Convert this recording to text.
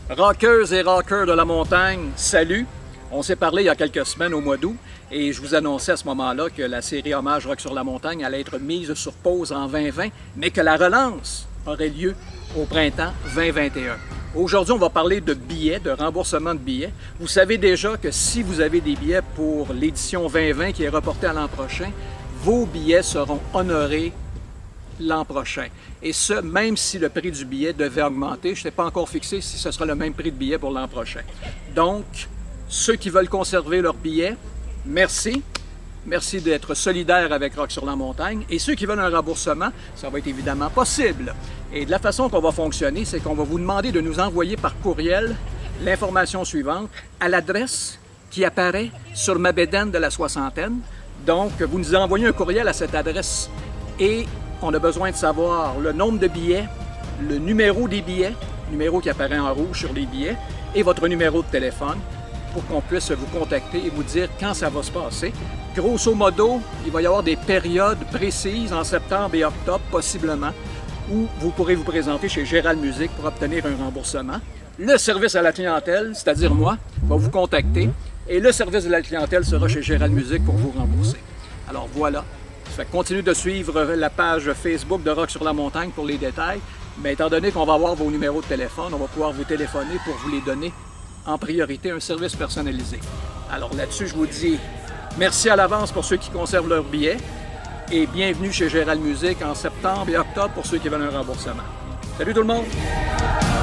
Rockeuses et rockeurs de la montagne, salut! On s'est parlé il y a quelques semaines au mois d'août et je vous annonçais à ce moment-là que la série Hommage Rock sur la montagne allait être mise sur pause en 2020, mais que la relance aurait lieu au printemps 2021. Aujourd'hui, on va parler de billets, de remboursement de billets. Vous savez déjà que si vous avez des billets pour l'édition 2020 qui est reportée à l'an prochain, vos billets seront honorés l'an prochain. Et ce, même si le prix du billet devait augmenter, je n'ai pas encore fixé si ce sera le même prix de billet pour l'an prochain. Donc, ceux qui veulent conserver leurs billets, merci. Merci d'être solidaires avec Rock sur la montagne. Et ceux qui veulent un remboursement, ça va être évidemment possible. Et de la façon qu'on va fonctionner, c'est qu'on va vous demander de nous envoyer par courriel l'information suivante à l'adresse qui apparaît sur ma bédaine de la soixantaine. Donc, vous nous envoyez un courriel à cette adresse et on a besoin de savoir le nombre de billets, le numéro des billets, numéro qui apparaît en rouge sur les billets, et votre numéro de téléphone pour qu'on puisse vous contacter et vous dire quand ça va se passer. Grosso modo, il va y avoir des périodes précises en septembre et octobre, possiblement, où vous pourrez vous présenter chez Gérald Musique pour obtenir un remboursement. Le service à la clientèle, c'est-à-dire moi, va vous contacter et le service de la clientèle sera chez Gérald Musique pour vous rembourser. Alors voilà. Ça fait continuez de suivre la page Facebook de Rock sur la montagne pour les détails. Mais étant donné qu'on va avoir vos numéros de téléphone, on va pouvoir vous téléphoner pour vous les donner en priorité, un service personnalisé. Alors là-dessus, je vous dis merci à l'avance pour ceux qui conservent leurs billets et bienvenue chez Gérald Musique en septembre et octobre pour ceux qui veulent un remboursement. Salut tout le monde!